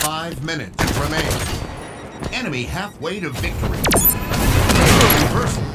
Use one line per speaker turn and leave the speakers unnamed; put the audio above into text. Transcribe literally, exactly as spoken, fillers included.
Five minutes remain. Enemy halfway to victory. Reversal.